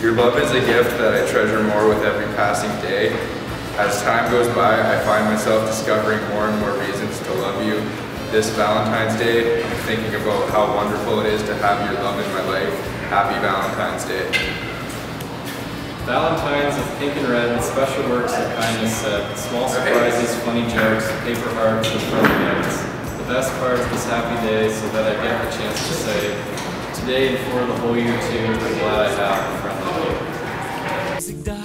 Your love is a gift that I treasure more with every passing day. As time goes by, I find myself discovering more and more reasons to love you. This Valentine's Day, I'm thinking about how wonderful it is to have your love in my life. Happy Valentine's Day. Valentine's of pink and red, special works of kindness said, small surprises, funny jokes, paper hearts, and friendly notes. The best part of this happy day so that I get the chance to say, today and for the whole year too, I'm glad I have a friend like you.